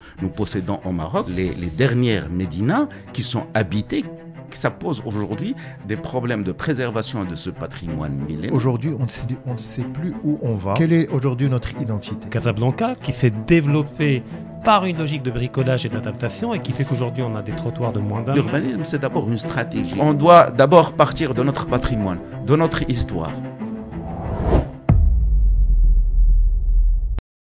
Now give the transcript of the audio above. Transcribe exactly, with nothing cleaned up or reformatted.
nous possédons au Maroc les, les dernières médinas qui sont habitées. Ça pose aujourd'hui des problèmes de préservation de ce patrimoine millénaire. Aujourd'hui, on ne sait, on ne sait plus où on va. Quelle est aujourd'hui notre identité? Casablanca, qui s'est développée par une logique de bricolage et d'adaptation et qui fait qu'aujourd'hui on a des trottoirs de moins d'un. L'urbanisme, c'est d'abord une stratégie. On doit d'abord partir de notre patrimoine, de notre histoire.